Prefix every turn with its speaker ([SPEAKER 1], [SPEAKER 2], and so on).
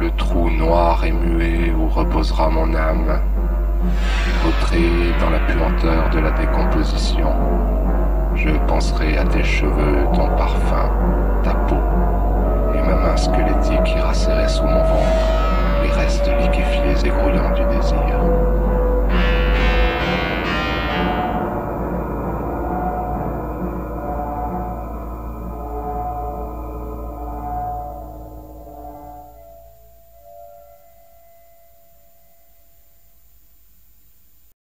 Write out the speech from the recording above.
[SPEAKER 1] le trou noir et muet où reposera mon âme, vautré dans la puanteur de la décomposition. Je penserai à tes cheveux, ton parfum, ta peau, et ma main squelettique ira serrer